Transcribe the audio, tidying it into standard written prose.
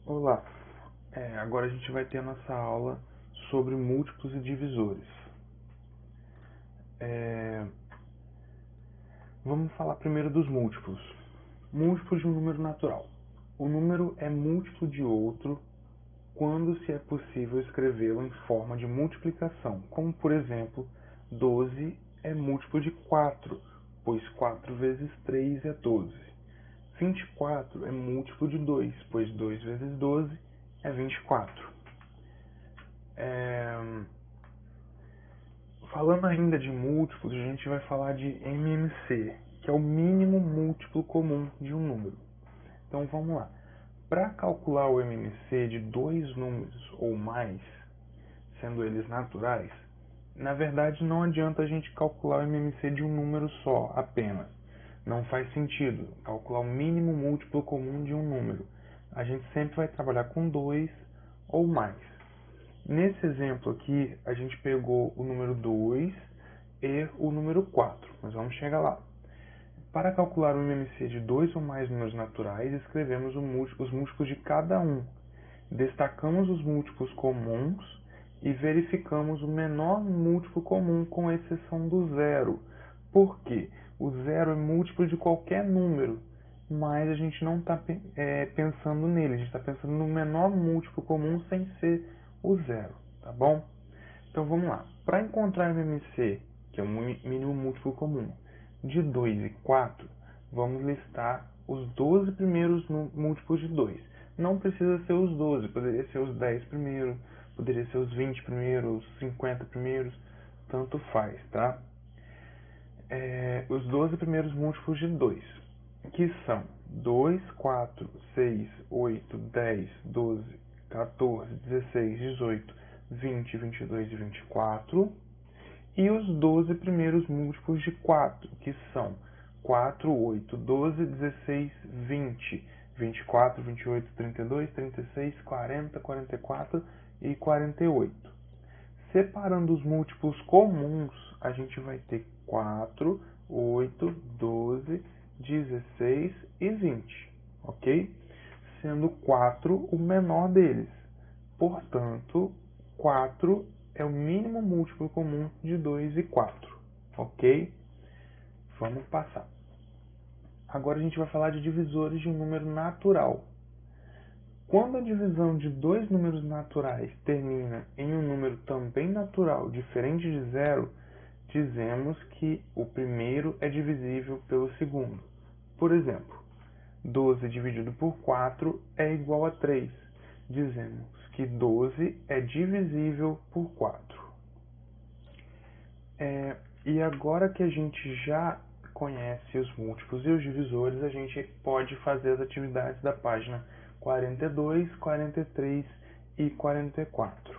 Olá, agora a gente vai ter a nossa aula sobre múltiplos e divisores. Vamos falar primeiro dos múltiplos. Múltiplos de um número natural. O número é múltiplo de outro quando se é possível escrevê-lo em forma de multiplicação, como por exemplo, 12 é múltiplo de 4, pois 4 vezes 3 é 12. 24 é múltiplo de 2, pois 2 vezes 12 é 24. Falando ainda de múltiplos, a gente vai falar de MMC, que é o mínimo múltiplo comum de um número. Então vamos lá. Para calcular o MMC de dois números ou mais, sendo eles naturais, na verdade não adianta a gente calcular o MMC de um número só apenas. Não faz sentido calcular o mínimo múltiplo comum de um número. A gente sempre vai trabalhar com dois ou mais. Nesse exemplo aqui, a gente pegou o número 2 e o número 4, mas vamos chegar lá. Para calcular o MMC de dois ou mais números naturais, escrevemos os múltiplos de cada um. Destacamos os múltiplos comuns e verificamos o menor múltiplo comum, com exceção do zero. Por quê? O zero é múltiplo de qualquer número, mas a gente não está pensando nele, a gente está pensando no menor múltiplo comum sem ser o zero, tá bom? Então vamos lá. Para encontrar o MMC, que é o mínimo múltiplo comum, de 2 e 4, vamos listar os 12 primeiros múltiplos de 2. Não precisa ser os 12, poderia ser os 10 primeiros, poderia ser os 20 primeiros, os 50 primeiros, tanto faz, tá? Os 12 primeiros múltiplos de 2, que são 2, 4, 6, 8, 10, 12, 14, 16, 18, 20, 22 e 24. E os 12 primeiros múltiplos de 4, que são 4, 8, 12, 16, 20, 24, 28, 32, 36, 40, 44 e 48. Separando os múltiplos comuns, a gente vai ter 4, 8, 12, 16 e 20, ok? Sendo 4 o menor deles. Portanto, 4 é o mínimo múltiplo comum de 2 e 4, ok? Vamos passar. Agora a gente vai falar de divisores de um número natural. Quando a divisão de dois números naturais termina em um número também natural diferente de zero, dizemos que o primeiro é divisível pelo segundo. Por exemplo, 12 dividido por 4 é igual a 3. Dizemos que 12 é divisível por 4. E agora que a gente já conhece os múltiplos e os divisores, a gente pode fazer as atividades da página 42, 43 e 44.